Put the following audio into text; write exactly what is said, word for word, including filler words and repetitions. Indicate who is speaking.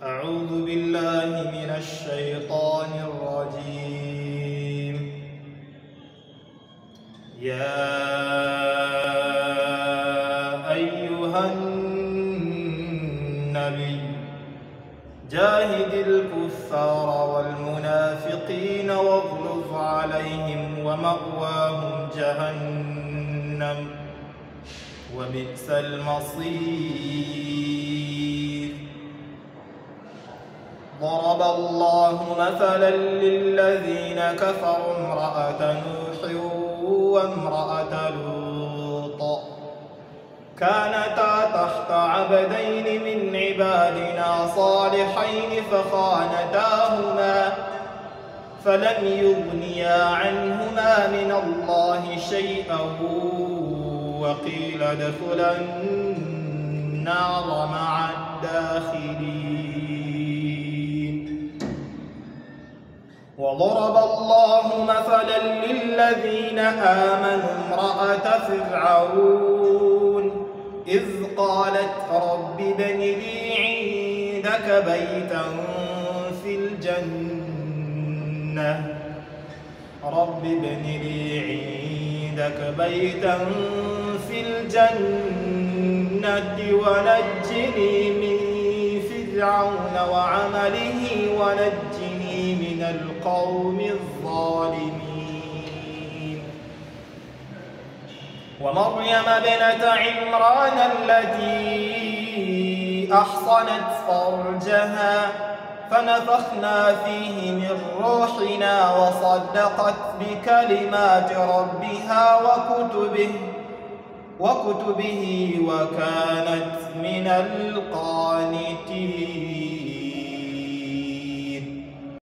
Speaker 1: أعوذ بالله من الشيطان الرجيم. يا أيها النبي جاهد الكفار والمنافقين واغلظ عليهم ومأواهم جهنم وبئس المصير. ضرب الله مثلا للذين كفروا امرأة نوح وامرأة لوط كانتا تحت عبدين من عبادنا صالحين فخانتاهما فلم يغنيا عنهما من الله شيئا وقيل ادخلا النار مع الداخلين. وضرب الله مثلا للذين آمنوا امرأة فرعون إذ قالت رب ابن لي عندك بيتا في الجنة رب ابن لي عندك بيتا في الجنة ونجني من فرعون وعمله ونجني من القوم الظالمين. ومريم ابنة عمران التي أحصنت فرجها فنفخنا فيه من روحنا وصدقت بكلمات ربها وكتبه وكتبه وكانت من القانتين.